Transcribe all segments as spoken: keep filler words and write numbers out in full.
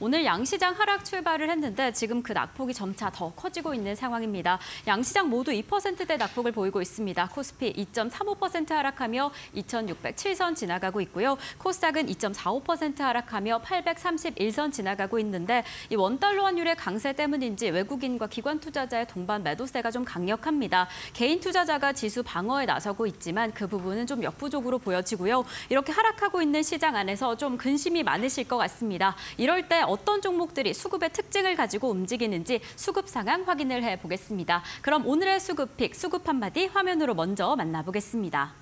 오늘 양시장 하락 출발을 했는데 지금 그 낙폭이 점차 더 커지고 있는 상황입니다. 양시장 모두 이 퍼센트대 낙폭을 보이고 있습니다. 코스피 이 점 삼오 퍼센트 하락하며 이천육백칠 선 지나가고 있고요. 코스닥은 이 점 사오 퍼센트 하락하며 팔백삼십일 선 지나가고 있는데 이 원달러 환율의 강세 때문인지 외국인과 기관 투자자의 동반 매도세가 좀 강력합니다. 개인 투자자가 지수 방어에 나서고 있지만 그 부분은 좀 역부족으로 보여지고요. 이렇게 하락하고 있는 시장 안에서 좀 근심이 많으실 것 같습니다. 이럴 때 어떤 종목들이 수급의 특징을 가지고 움직이는지 수급 상황 확인을 해보겠습니다. 그럼 오늘의 수급픽, 수급 한마디 화면으로 먼저 만나보겠습니다.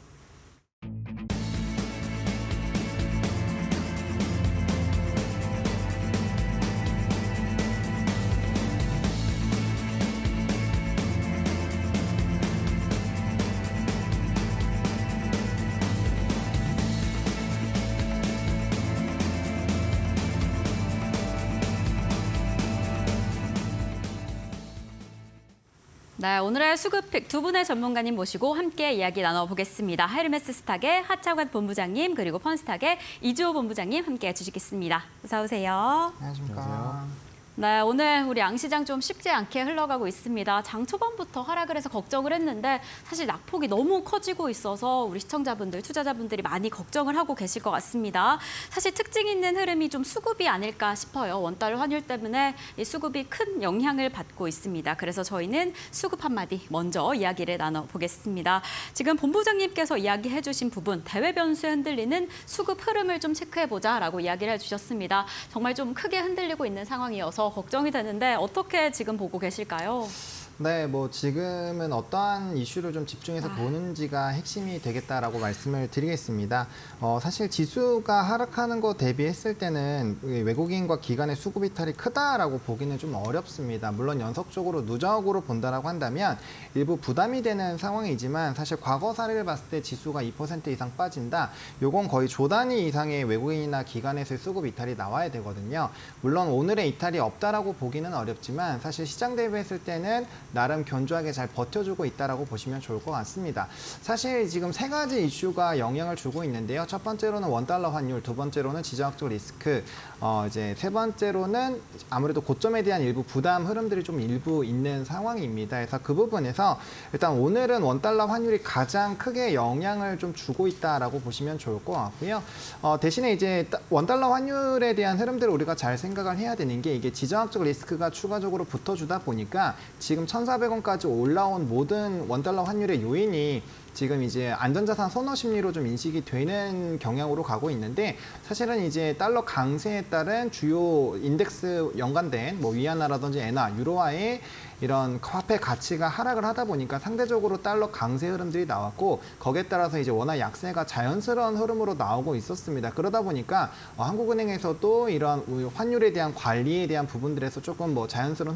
네, 오늘의 수급픽 두 분의 전문가님 모시고 함께 이야기 나눠보겠습니다. 헤르메스 스탁의 하창환 본부장님 그리고 펀스탁의 이주호 본부장님 함께 해주시겠습니다. 어서 오세요. 안녕하십니까. 안녕하세요. 네, 오늘 우리 양시장 좀 쉽지 않게 흘러가고 있습니다. 장 초반부터 하락을 해서 걱정을 했는데 사실 낙폭이 너무 커지고 있어서 우리 시청자분들, 투자자분들이 많이 걱정을 하고 계실 것 같습니다. 사실 특징 있는 흐름이 좀 수급이 아닐까 싶어요. 원달러 환율 때문에 이 수급이 큰 영향을 받고 있습니다. 그래서 저희는 수급 한마디 먼저 이야기를 나눠보겠습니다. 지금 본부장님께서 이야기해 주신 부분, 대외 변수에 흔들리는 수급 흐름을 좀 체크해보자라고 이야기를 해주셨습니다. 정말 좀 크게 흔들리고 있는 상황이어서 걱정이 되는데 어떻게 지금 보고 계실까요? 네, 뭐 지금은 어떠한 이슈를 좀 집중해서 아. 보는지가 핵심이 되겠다라고 말씀을 드리겠습니다. 어, 사실 지수가 하락하는 거 대비했을 때는 외국인과 기관의 수급 이탈이 크다라고 보기는 좀 어렵습니다. 물론 연속적으로 누적으로 본다라고 한다면 일부 부담이 되는 상황이지만 사실 과거 사례를 봤을 때 지수가 이 퍼센트 이상 빠진다. 요건 거의 조 단위 이상의 외국인이나 기관에서의 수급 이탈이 나와야 되거든요. 물론 오늘의 이탈이 없다라고 보기는 어렵지만 사실 시장 대비했을 때는 나름 견조하게 잘 버텨주고 있다라고 보시면 좋을 것 같습니다. 사실 지금 세 가지 이슈가 영향을 주고 있는데요. 첫 번째로는 원달러 환율, 두 번째로는 지정학적 리스크, 어 이제 세 번째로는 아무래도 고점에 대한 일부 부담 흐름들이 좀 일부 있는 상황입니다. 그래서 그 부분에서 일단 오늘은 원달러 환율이 가장 크게 영향을 좀 주고 있다라고 보시면 좋을 것 같고요. 어 대신에 이제 원달러 환율에 대한 흐름들을 우리가 잘 생각을 해야 되는 게 이게 지정학적 리스크가 추가적으로 붙어주다 보니까 지금 천사백 원까지 올라온 모든 원달러 환율의 요인이 지금 이제 안전자산 선호 심리로 좀 인식이 되는 경향으로 가고 있는데 사실은 이제 달러 강세에 따른 주요 인덱스 연관된 뭐 위안화라든지 엔화, 유로화의 이런 화폐 가치가 하락을 하다 보니까 상대적으로 달러 강세 흐름들이 나왔고 거기에 따라서 이제 워낙 약세가 자연스러운 흐름으로 나오고 있었습니다. 그러다 보니까 어, 한국은행에서도 이런 환율에 대한 관리에 대한 부분들에서 조금 뭐 자연스러운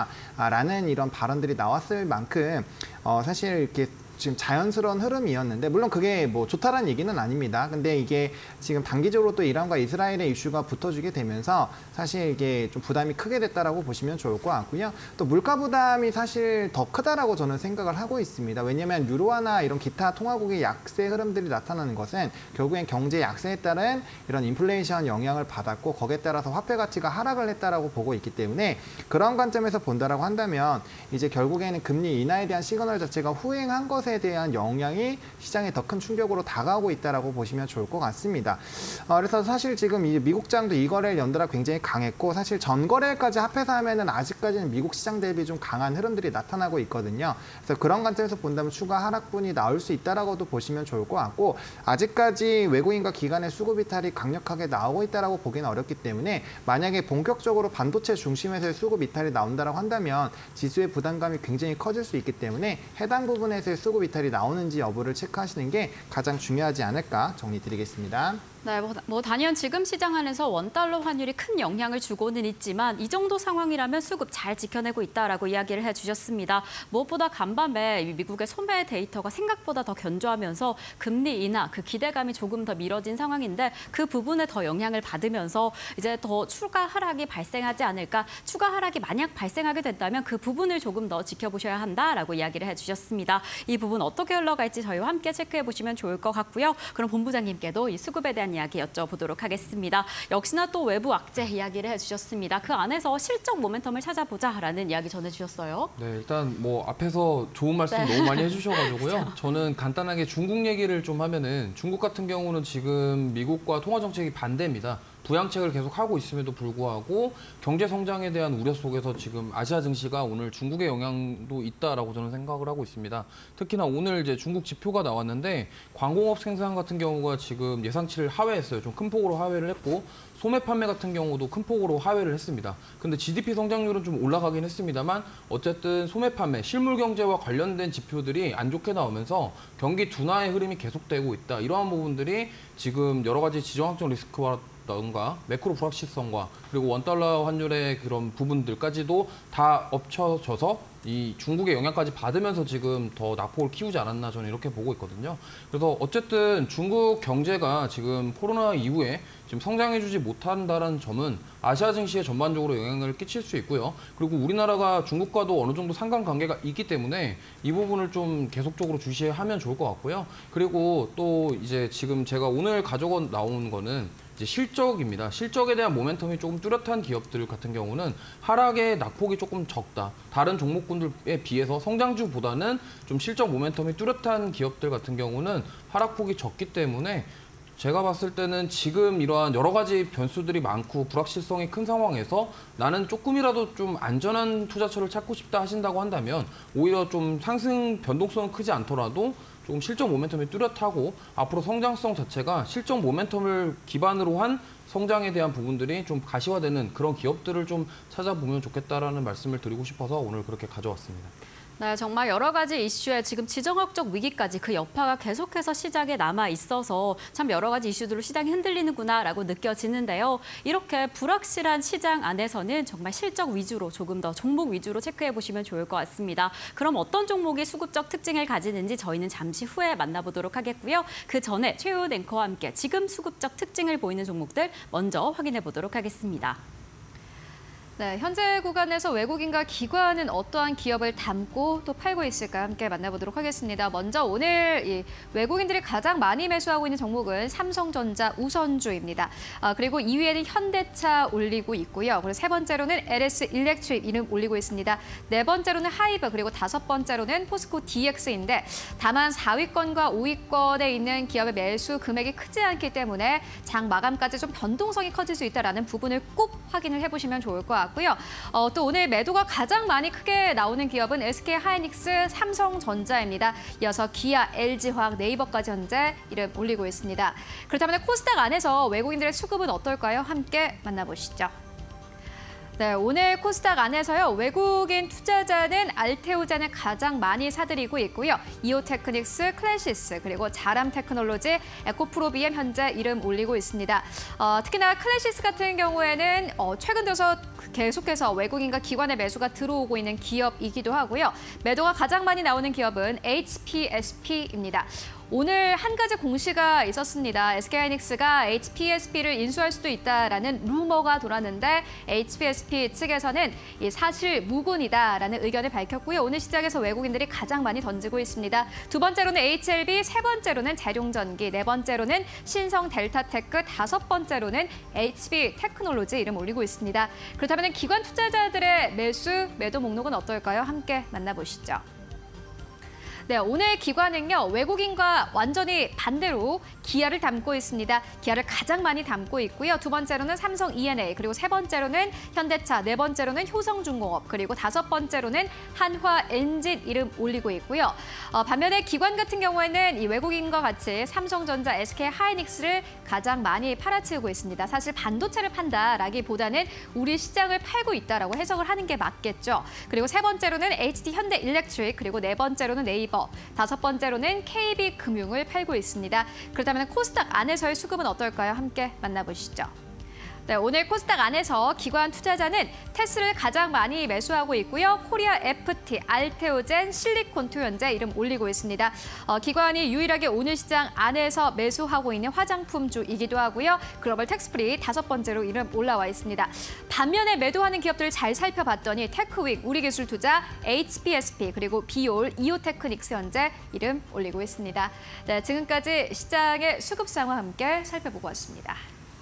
흐름이다라는 이런 발언들이 나왔을 만큼 어, 사실 이렇게 지금 자연스러운 흐름이었는데 물론 그게 뭐 좋다라는 얘기는 아닙니다. 근데 이게 지금 단기적으로 또 이란과 이스라엘의 이슈가 붙어지게 되면서 사실 이게 좀 부담이 크게 됐다라고 보시면 좋을 것 같고요. 또 물가 부담이 사실 더 크다라고 저는 생각을 하고 있습니다. 왜냐하면 유로화나 이런 기타 통화국의 약세 흐름들이 나타나는 것은 결국엔 경제 약세에 따른 이런 인플레이션 영향을 받았고 거기에 따라서 화폐 가치가 하락을 했다라고 보고 있기 때문에 그런 관점에서 본다라고 한다면 이제 결국에는 금리 인하에 대한 시그널 자체가 후행한 것에 에 대한 영향이 시장에 더 큰 충격으로 다가오고 있다라고 보시면 좋을 것 같습니다. 어, 그래서 사실 지금 이 미국장도 이 거래일 연달아 굉장히 강했고 사실 전거래일까지 합해서 하면은 아직까지는 미국 시장 대비 좀 강한 흐름들이 나타나고 있거든요. 그래서 그런 관점에서 본다면 추가 하락분이 나올 수 있다라고도 보시면 좋을 것 같고 아직까지 외국인과 기관의 수급 이탈이 강력하게 나오고 있다라고 보기는 어렵기 때문에 만약에 본격적으로 반도체 중심에서의 수급 이탈이 나온다라고 한다면 지수의 부담감이 굉장히 커질 수 있기 때문에 해당 부분에서의 수급 이탈이 나오는지 여부를 체크하시는 게 가장 중요하지 않을까 정리드리겠습니다. 네, 뭐, 뭐 단연 지금 시장 안에서 원달러 환율이 큰 영향을 주고는 있지만 이 정도 상황이라면 수급 잘 지켜내고 있다라고 이야기를 해주셨습니다. 무엇보다 간밤에 미국의 소매 데이터가 생각보다 더 견조하면서 금리 인하, 그 기대감이 조금 더 미뤄진 상황인데 그 부분에 더 영향을 받으면서 이제 더 추가 하락이 발생하지 않을까. 추가 하락이 만약 발생하게 된다면 그 부분을 조금 더 지켜보셔야 한다라고 이야기를 해주셨습니다. 이 부분 어떻게 흘러갈지 저희와 함께 체크해 보시면 좋을 것 같고요. 그럼 본부장님께도 이 수급에 대한 대한 이야기 여쭤보도록 하겠습니다. 역시나 또 외부 악재 이야기를 해주셨습니다. 그 안에서 실적 모멘텀을 찾아보자라는 이야기 전해주셨어요. 네, 일단 뭐 앞에서 좋은 말씀 네. 너무 많이 해주셔가지고요. 저는 간단하게 중국 얘기를 좀 하면은 중국 같은 경우는 지금 미국과 통화 정책이 반대입니다. 부양책을 계속 하고 있음에도 불구하고 경제 성장에 대한 우려 속에서 지금 아시아 증시가 오늘 중국의 영향도 있다라고 저는 생각을 하고 있습니다. 특히나 오늘 이제 중국 지표가 나왔는데 광공업 생산 같은 경우가 지금 예상치를 하회했어요. 좀 큰 폭으로 하회를 했고 소매 판매 같은 경우도 큰 폭으로 하회를 했습니다. 근데 지디피 성장률은 좀 올라가긴 했습니다만 어쨌든 소매 판매, 실물 경제와 관련된 지표들이 안 좋게 나오면서 경기 둔화의 흐름이 계속되고 있다. 이러한 부분들이 지금 여러 가지 지정학적 리스크와 던가 매크로 불확실성과 그리고 원달러 환율의 그런 부분들까지도 다 엎쳐져서 이 중국의 영향까지 받으면서 지금 더 낙폭을 키우지 않았나 저는 이렇게 보고 있거든요. 그래서 어쨌든 중국 경제가 지금 코로나 이후에 지금 성장해주지 못한다는 점은 아시아 증시에 전반적으로 영향을 끼칠 수 있고요. 그리고 우리나라가 중국과도 어느 정도 상관관계가 있기 때문에 이 부분을 좀 계속적으로 주시하면 좋을 것 같고요. 그리고 또 이제 지금 제가 오늘 가져온 나온 거는 이제 실적입니다. 실적에 대한 모멘텀이 조금 뚜렷한 기업들 같은 경우는 하락의 낙폭이 조금 적다. 다른 종목군들에 비해서 성장주보다는 좀 실적 모멘텀이 뚜렷한 기업들 같은 경우는 하락폭이 적기 때문에 제가 봤을 때는 지금 이러한 여러 가지 변수들이 많고 불확실성이 큰 상황에서 나는 조금이라도 좀 안전한 투자처를 찾고 싶다 하신다고 한다면 오히려 좀 상승 변동성은 크지 않더라도 조금 실적 모멘텀이 뚜렷하고 앞으로 성장성 자체가 실적 모멘텀을 기반으로 한 성장에 대한 부분들이 좀 가시화되는 그런 기업들을 좀 찾아보면 좋겠다라는 말씀을 드리고 싶어서 오늘 그렇게 가져왔습니다. 네, 정말 여러 가지 이슈에 지금 지정학적 위기까지 그 여파가 계속해서 시장에 남아 있어서 참 여러 가지 이슈들로 시장이 흔들리는구나라고 느껴지는데요. 이렇게 불확실한 시장 안에서는 정말 실적 위주로 조금 더 종목 위주로 체크해 보시면 좋을 것 같습니다. 그럼 어떤 종목이 수급적 특징을 가지는지 저희는 잠시 후에 만나보도록 하겠고요. 그 전에 최효은 앵커와 함께 지금 수급적 특징을 보이는 종목들 먼저 확인해 보도록 하겠습니다. 네, 현재 구간에서 외국인과 기관은 어떠한 기업을 담고 또 팔고 있을까 함께 만나보도록 하겠습니다. 먼저 오늘 이 외국인들이 가장 많이 매수하고 있는 종목은 삼성전자 우선주입니다. 아, 그리고 이 위에는 현대차 올리고 있고요. 그리고 세 번째로는 엘에스 일렉트릭 이름 올리고 있습니다. 네 번째로는 하이브 그리고 다섯 번째로는 포스코 디엑스인데 다만 사 위권과 오 위권에 있는 기업의 매수 금액이 크지 않기 때문에 장 마감까지 좀 변동성이 커질 수 있다는 부분을 꼭 확인을 해보시면 좋을 것 같고요. 어, 또 오늘 매도가 가장 많이 크게 나오는 기업은 에스케이하이닉스, 삼성전자입니다. 이어서 기아, 엘지화학, 네이버까지 현재 이름 올리고 있습니다. 그렇다면 코스닥 안에서 외국인들의 수급은 어떨까요? 함께 만나보시죠. 네, 오늘 코스닥 안에서요. 외국인 투자자는 알테오젠을 가장 많이 사들이고 있고요. 이오테크닉스, 클래시스, 그리고 자람 테크놀로지, 에코프로비엠 현재 이름 올리고 있습니다. 어, 특히나 클래시스 같은 경우에는 어, 최근 들어서 계속해서 외국인과 기관의 매수가 들어오고 있는 기업이기도 하고요. 매도가 가장 많이 나오는 기업은 에이치피에스피입니다. 오늘 한 가지 공시가 있었습니다. 에스케이하이닉스가 에이치피에스피를 인수할 수도 있다라는 루머가 돌았는데 에이치피에스피 측에서는 이 사실 무근이다라는 의견을 밝혔고요. 오늘 시장에서 외국인들이 가장 많이 던지고 있습니다. 두 번째로는 에이치엘비, 세 번째로는 재룡전기, 네 번째로는 신성 델타테크, 다섯 번째로는 에이치비 테크놀로지 이름 올리고 있습니다. 그렇다면 기관 투자자들의 매수, 매도 목록은 어떨까요? 함께 만나보시죠. 네, 오늘 기관은요. 외국인과 완전히 반대로 기아를 담고 있습니다. 기아를 가장 많이 담고 있고요. 두 번째로는 삼성 이엔에이, 그리고 세 번째로는 현대차, 네 번째로는 효성중공업, 그리고 다섯 번째로는 한화엔진 이름 올리고 있고요. 어, 반면에 기관 같은 경우에는 이 외국인과 같이 삼성전자, 에스케이하이닉스를 가장 많이 팔아치우고 있습니다. 사실 반도체를 판다라기보다는 우리 시장을 팔고 있다라고 해석을 하는 게 맞겠죠. 그리고 세 번째로는 에이치디현대일렉트릭, 그리고 네 번째로는 네이버, 다섯 번째로는 케이비금융을 팔고 있습니다. 그렇다면 코스닥 안에서의 수급은 어떨까요? 함께 만나보시죠. 네, 오늘 코스닥 안에서 기관 투자자는 테스를 가장 많이 매수하고 있고요. 코리아 에프티, 알테오젠, 실리콘도 현재 이름 올리고 있습니다. 어, 기관이 유일하게 오늘 시장 안에서 매수하고 있는 화장품주이기도 하고요. 글로벌 텍스프리 다섯 번째로 이름 올라와 있습니다. 반면에 매도하는 기업들을 잘 살펴봤더니 테크윅, 우리기술투자, 에이치피에스피, 그리고 비올, 이오테크닉스 현재 이름 올리고 있습니다. 네, 지금까지 시장의 수급 상황 함께 살펴보고 왔습니다.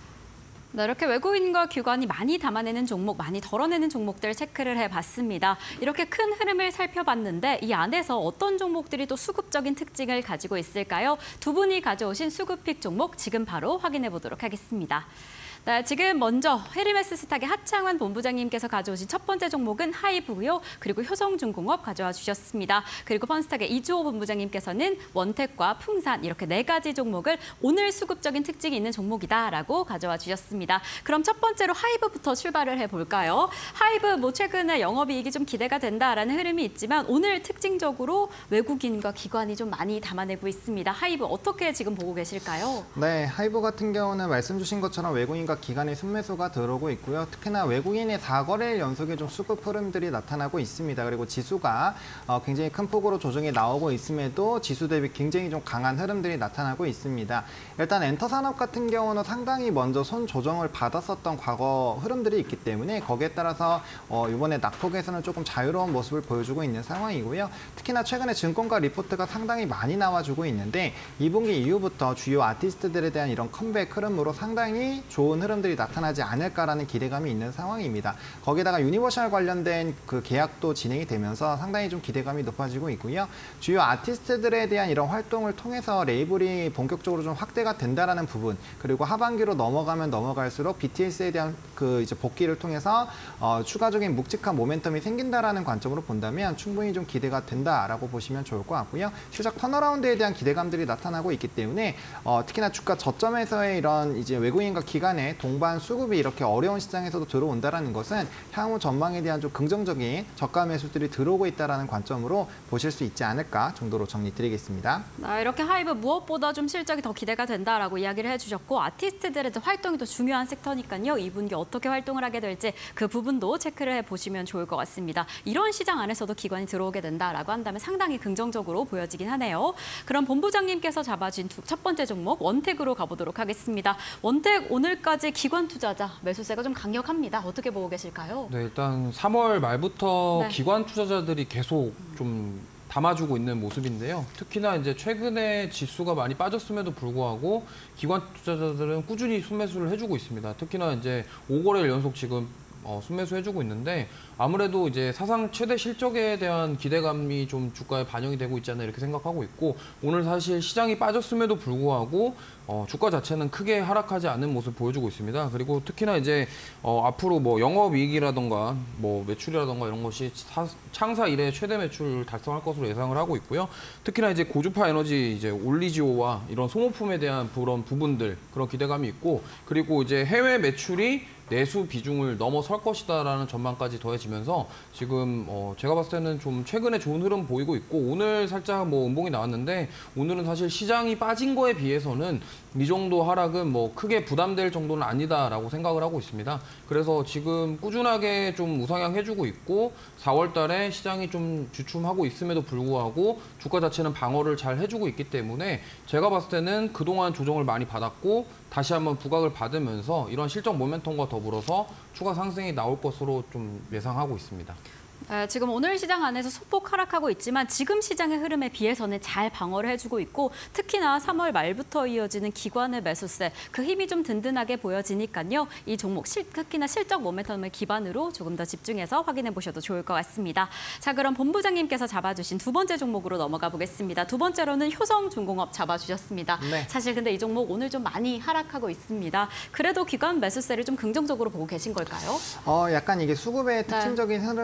네, 이렇게 외국인과 기관이 많이 담아내는 종목, 많이 덜어내는 종목들 체크를 해봤습니다. 이렇게 큰 흐름을 살펴봤는데 이 안에서 어떤 종목들이 또 수급적인 특징을 가지고 있을까요? 두 분이 가져오신 수급픽 종목 지금 바로 확인해 보도록 하겠습니다. 네, 지금 먼저 헤르메스 스탁의 하창환 본부장님께서 가져오신 첫 번째 종목은 하이브고요. 그리고 효성중공업 가져와 주셨습니다. 그리고 펀스탁의 이주호 본부장님께서는 원택과 풍산 이렇게 네 가지 종목을 오늘 수급적인 특징이 있는 종목이다라고 가져와 주셨습니다. 그럼 첫 번째로 하이브부터 출발을 해볼까요? 하이브 뭐 최근에 영업이익이 좀 기대가 된다라는 흐름이 있지만 오늘 특징적으로 외국인과 기관이 좀 많이 담아내고 있습니다. 하이브 어떻게 지금 보고 계실까요? 네, 하이브 같은 경우는 말씀 주신 것처럼 외국인과 기관의 순매수가 들어오고 있고요. 특히나 외국인의 사 거래일 연속에 좀 수급 흐름들이 나타나고 있습니다. 그리고 지수가 어, 굉장히 큰 폭으로 조정이 나오고 있음에도 지수 대비 굉장히 좀 강한 흐름들이 나타나고 있습니다. 일단 엔터산업 같은 경우는 상당히 먼저 손 조정을 받았었던 과거 흐름들이 있기 때문에 거기에 따라서 어, 이번에 낙폭에서는 조금 자유로운 모습을 보여주고 있는 상황이고요. 특히나 최근에 증권가 리포트가 상당히 많이 나와주고 있는데 이 분기 이후부터 주요 아티스트들에 대한 이런 컴백 흐름으로 상당히 좋은 흐름들이 나타나지 않을까라는 기대감이 있는 상황입니다. 거기다가 유니버셜 관련된 그 계약도 진행이 되면서 상당히 좀 기대감이 높아지고 있고요. 주요 아티스트들에 대한 이런 활동을 통해서 레이블이 본격적으로 좀 확대가 된다라는 부분, 그리고 하반기로 넘어가면 넘어갈수록 비티에스에 대한 그 이제 복귀를 통해서 어, 추가적인 묵직한 모멘텀이 생긴다라는 관점으로 본다면 충분히 좀 기대가 된다라고 보시면 좋을 것 같고요. 실적 턴어라운드에 대한 기대감들이 나타나고 있기 때문에 어, 특히나 주가 저점에서의 이런 이제 외국인과 기관의 동반 수급이 이렇게 어려운 시장에서도 들어온다는 것은 향후 전망에 대한 좀 긍정적인 저가 매수들이 들어오고 있다는 관점으로 보실 수 있지 않을까 정도로 정리드리겠습니다. 네, 이렇게 하이브 무엇보다 좀 실적이 더 기대가 된다라고 이야기를 해주셨고 아티스트들의 활동이 더 중요한 섹터니까요. 이 분기 어떻게 활동을 하게 될지 그 부분도 체크를 해보시면 좋을 것 같습니다. 이런 시장 안에서도 기관이 들어오게 된다라고 한다면 상당히 긍정적으로 보여지긴 하네요. 그럼 본부장님께서 잡아준 첫 번째 종목 원택으로 가보도록 하겠습니다. 원택 오늘까지 기관 투자자 매수세가 좀 강력합니다. 어떻게 보고 계실까요? 네, 일단 삼월 말부터 네. 기관 투자자들이 계속 좀 담아주고 있는 모습인데요. 특히나 이제 최근에 지수가 많이 빠졌음에도 불구하고 기관 투자자들은 꾸준히 순매수를 해주고 있습니다. 특히나 이제 오 거래일 연속 지금 어, 순매수 해주고 있는데 아무래도 이제 사상 최대 실적에 대한 기대감이 좀 주가에 반영이 되고 있지 않나 이렇게 생각하고 있고 오늘 사실 시장이 빠졌음에도 불구하고 어, 주가 자체는 크게 하락하지 않는 모습 보여주고 있습니다. 그리고 특히나 이제 어, 앞으로 뭐 영업이익이라던가 뭐 매출이라던가 이런 것이 사, 창사 이래 최대 매출 달성할 것으로 예상을 하고 있고요. 특히나 이제 고주파 에너지 이제 올리지오와 이런 소모품에 대한 그런 부분들 그런 기대감이 있고 그리고 이제 해외 매출이 내수 비중을 넘어설 것이다라는 전망까지 더해지면서 지금 어 제가 봤을 때는 좀 최근에 좋은 흐름 보이고 있고 오늘 살짝 뭐 음봉이 나왔는데 오늘은 사실 시장이 빠진 거에 비해서는 이 정도 하락은 뭐 크게 부담될 정도는 아니다라고 생각을 하고 있습니다. 그래서 지금 꾸준하게 좀 우상향 해주고 있고 사월 달에 시장이 좀 주춤하고 있음에도 불구하고 주가 자체는 방어를 잘 해주고 있기 때문에 제가 봤을 때는 그동안 조정을 많이 받았고 다시 한번 부각을 받으면서 이런 실적 모멘텀과 더불어서 추가 상승이 나올 것으로 좀 예상하고 있습니다. 네, 지금 오늘 시장 안에서 소폭 하락하고 있지만 지금 시장의 흐름에 비해서는 잘 방어를 해주고 있고 특히나 삼월 말부터 이어지는 기관의 매수세 그 힘이 좀 든든하게 보여지니까요. 이 종목 실, 특히나 실적 모멘텀을 기반으로 조금 더 집중해서 확인해 보셔도 좋을 것 같습니다. 자, 그럼 본부장님께서 잡아주신 두 번째 종목으로 넘어가 보겠습니다. 두 번째로는 효성중공업 잡아주셨습니다. 네. 사실 근데 이 종목 오늘 좀 많이 하락하고 있습니다. 그래도 기관 매수세를 좀 긍정적으로 보고 계신 걸까요? 어, 약간 이게 수급의 특징적인 흐름이 생겼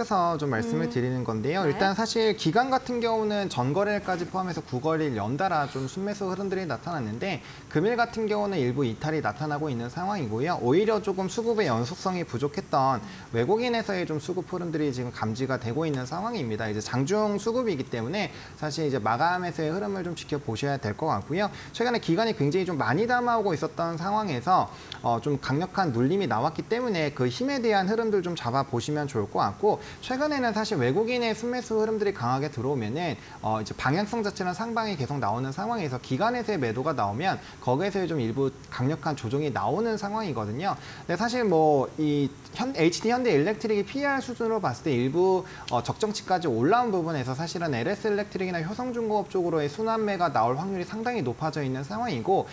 껴서 좀 말씀을 음. 드리는 건데요. 네. 일단 사실 기간 같은 경우는 전거래일까지 포함해서 구거래일 연달아 좀 순매수 흐름들이 나타났는데 금일 같은 경우는 일부 이탈이 나타나고 있는 상황이고요. 오히려 조금 수급의 연속성이 부족했던 외국인에서의 좀 수급 흐름들이 지금 감지가 되고 있는 상황입니다. 이제 장중 수급이기 때문에 사실 이제 마감에서의 흐름을 좀 지켜보셔야 될 것 같고요. 최근에 기간이 굉장히 좀 많이 담아오고 있었던 상황에서 어, 좀 강력한 눌림이 나왔기 때문에 그 힘에 대한 흐름들 좀 잡아보시면 좋을 것 같고, 최근에는 사실 외국인의 순매수 흐름들이 강하게 들어오면은 어, 이제 방향성 자체는 상방이 계속 나오는 상황에서 기간에서의 매도가 나오면 거기에서의 좀 일부 강력한 조정이 나오는 상황이거든요. 근데 사실 뭐 이 에이치디 현대일렉트릭이 피이알 수준으로 봤을 때 일부 어, 적정치까지 올라온 부분에서 사실은 엘에스일렉트릭이나 효성중공업 쪽으로의 순환매가 나올 확률이 상당히 높아져 있는 상황이고,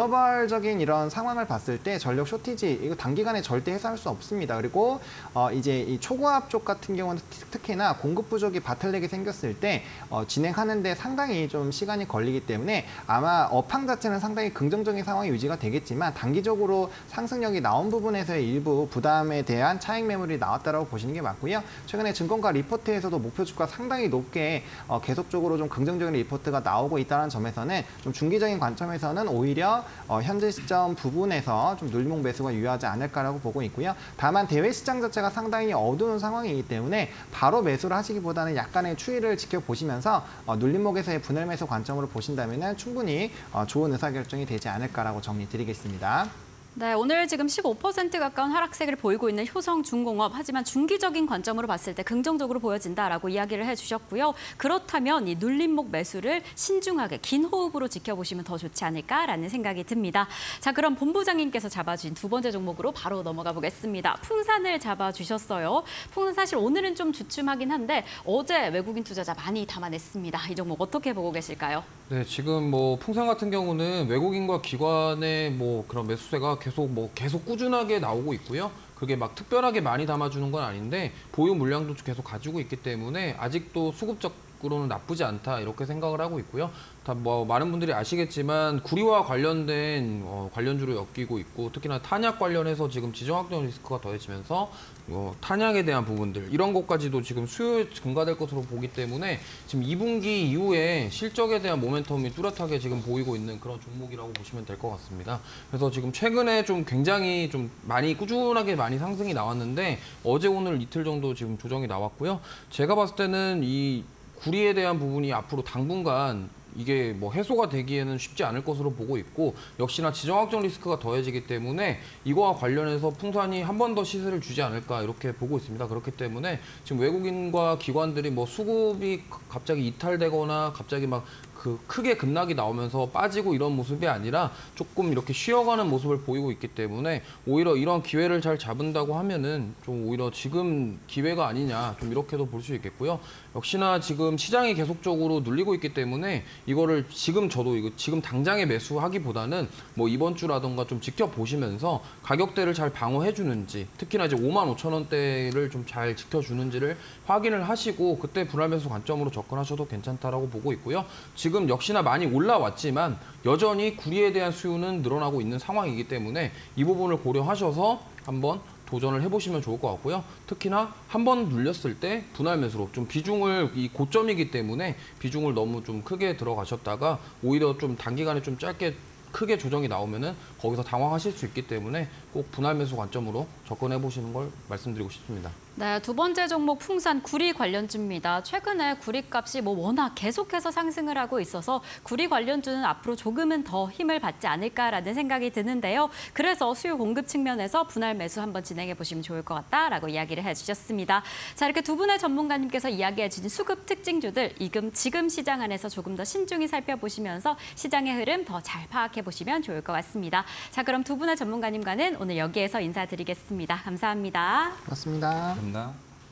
글로벌적인 이런 상황을 봤을 때 전력 쇼티지 이거 단기간에 절대 해소할 수 없습니다. 그리고 어, 이제 이 초고압 쪽 같은 경우는 특히나 공급 부족이 바틀렉이 생겼을 때 어, 진행하는데 상당히 좀 시간이 걸리기 때문에 아마 업황 자체는 상당히 긍정적인 상황이 유지가 되겠지만 단기적으로 상승력이 나온 부분에서의 일부 부담에 대한 차익 매물이 나왔다라고 보시는 게 맞고요. 최근에 증권가 리포트에서도 목표 주가 상당히 높게 어, 계속적으로 좀 긍정적인 리포트가 나오고 있다는 점에서는 좀 중기적인 관점에서는 오히려 어, 현재 시점 부분에서 좀 눌림목 매수가 유효하지 않을까라고 보고 있고요. 다만 대외 시장 자체가 상당히 어두운 상황이기 때문에 바로 매수를 하시기보다는 약간의 추이를 지켜보시면서 어, 눌림목에서의 분할 매수 관점으로 보신다면 충분히 어, 좋은 의사결정이 되지 않을까라고 정리드리겠습니다. 네, 오늘 지금 십오 퍼센트 가까운 하락세를 보이고 있는 효성중공업, 하지만 중기적인 관점으로 봤을 때 긍정적으로 보여진다라고 이야기를 해주셨고요. 그렇다면 이 눌림목 매수를 신중하게 긴 호흡으로 지켜보시면 더 좋지 않을까라는 생각이 듭니다. 자, 그럼 본부장님께서 잡아주신 두 번째 종목으로 바로 넘어가 보겠습니다. 풍산을 잡아주셨어요. 풍산 사실 오늘은 좀 주춤하긴 한데 어제 외국인 투자자 많이 담아냈습니다. 이 종목 어떻게 보고 계실까요? 네, 지금 뭐 풍산 같은 경우는 외국인과 기관의 뭐 그런 매수세가 계속 뭐 계속 꾸준하게 나오고 있고요. 그게 막 특별하게 많이 담아주는 건 아닌데 보유 물량도 계속 가지고 있기 때문에 아직도 수급적으로는 나쁘지 않다 이렇게 생각을 하고 있고요. 다 뭐 많은 분들이 아시겠지만 구리와 관련된 어, 관련주로 엮이고 있고, 특히나 탄약 관련해서 지금 지정 확정 리스크가 더해지면서 어, 탄약에 대한 부분들 이런 것까지도 지금 수요 증가될 것으로 보기 때문에 지금 이 분기 이후에 실적에 대한 모멘텀이 뚜렷하게 지금 보이고 있는 그런 종목이라고 보시면 될 것 같습니다. 그래서 지금 최근에 좀 굉장히 좀 많이 꾸준하게 많이 상승이 나왔는데 어제 오늘 이틀 정도 지금 조정이 나왔고요. 제가 봤을 때는 이 구리에 대한 부분이 앞으로 당분간 이게 뭐 해소가 되기에는 쉽지 않을 것으로 보고 있고, 역시나 지정확정 리스크가 더해지기 때문에 이거와 관련해서 풍산이 한 번 더 시세를 주지 않을까 이렇게 보고 있습니다. 그렇기 때문에 지금 외국인과 기관들이 뭐 수급이 갑자기 이탈되거나 갑자기 막 그 크게 급락이 나오면서 빠지고 이런 모습이 아니라 조금 이렇게 쉬어가는 모습을 보이고 있기 때문에 오히려 이런 기회를 잘 잡은다고 하면은 좀 오히려 지금 기회가 아니냐 좀 이렇게도 볼 수 있겠고요. 역시나 지금 시장이 계속적으로 눌리고 있기 때문에 이거를 지금 저도 이거 지금 당장에 매수하기보다는 뭐 이번 주라던가 좀 지켜보시면서 가격대를 잘 방어해 주는지, 특히나 이제 오만 오천 원대를 좀 잘 지켜주는지를 확인을 하시고 그때 분할 매수 관점으로 접근하셔도 괜찮다라고 보고 있고요. 지금 역시나 많이 올라왔지만 여전히 구리에 대한 수요는 늘어나고 있는 상황이기 때문에 이 부분을 고려하셔서 한번 도전을 해보시면 좋을 것 같고요. 특히나 한 번 눌렸을 때 분할 매수로 좀 비중을, 이 고점이기 때문에 비중을 너무 좀 크게 들어가셨다가 오히려 좀 단기간에 좀 짧게 크게 조정이 나오면은 거기서 당황하실 수 있기 때문에 꼭 분할 매수 관점으로 접근해 보시는 걸 말씀드리고 싶습니다. 네, 두 번째 종목 풍산 구리 관련주입니다. 최근에 구리 값이 뭐 워낙 계속해서 상승을 하고 있어서 구리 관련주는 앞으로 조금은 더 힘을 받지 않을까라는 생각이 드는데요. 그래서 수요 공급 측면에서 분할 매수 한번 진행해 보시면 좋을 것 같다라고 이야기를 해주셨습니다. 자, 이렇게 두 분의 전문가님께서 이야기해 주신 수급 특징주들 지금 지금 시장 안에서 조금 더 신중히 살펴보시면서 시장의 흐름 더 잘 파악해 보시면 좋을 것 같습니다. 자, 그럼 두 분의 전문가님과는 오늘 여기에서 인사드리겠습니다. 감사합니다. 고맙습니다. 감사합니다.